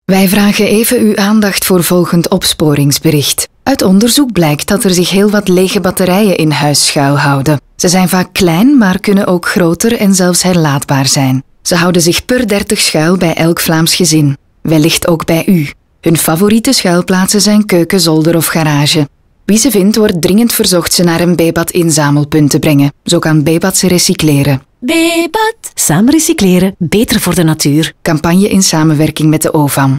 Wij vragen even uw aandacht voor volgend opsporingsbericht. Uit onderzoek blijkt dat er zich heel wat lege batterijen in huis schuilhouden. Ze zijn vaak klein, maar kunnen ook groter en zelfs herlaadbaar zijn. Ze houden zich per 30 schuil bij elk Vlaams gezin. Wellicht ook bij u. Hun favoriete schuilplaatsen zijn keuken, zolder of garage. Wie ze vindt, wordt dringend verzocht ze naar een Bebat-inzamelpunt te brengen. Zo kan Bebat ze recycleren. Bebat. Samen recycleren, beter voor de natuur. Campagne in samenwerking met de OVAM.